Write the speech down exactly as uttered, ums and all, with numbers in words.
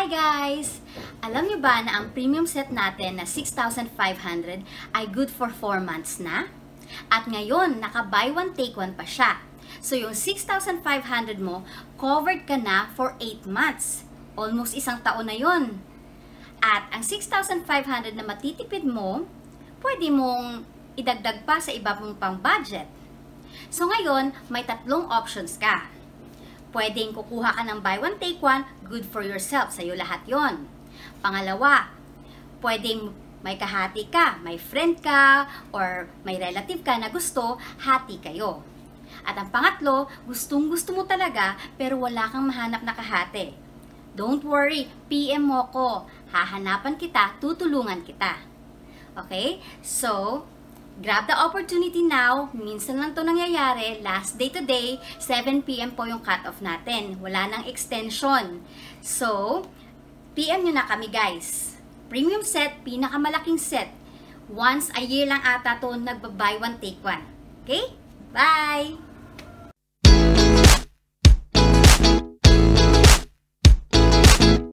Hi guys! Alam niyo ba na ang premium set natin na six thousand five hundred ay good for four months na? At ngayon, naka buy one take one pa siya. So yung six thousand five hundred mo, covered ka na for eight months. Almost isang taon na yon. At ang six thousand five hundred na matitipid mo, pwede mong idagdag pa sa iba mong pang budget. So ngayon, may tatlong options ka. Pwedeng kukuha ka ng buy one take one, good for yourself, sa'yo lahat yon. Pangalawa, pwedeng may kahati ka, may friend ka, or may relative ka na gusto, hati kayo. At ang pangatlo, gustong gusto mo talaga, pero wala kang mahanap na kahati. Don't worry, P M mo ko, hahanapan kita, tutulungan kita. Okay? So, grab the opportunity now. Minsan lang to nangyayari. Last day today, seven P M po yung cut-off natin. Wala nang extension. So, P M nyo na kami guys. Premium set, pinakamalaking set. Once a year lang ata to nagba-buy one take one. Okay? Bye!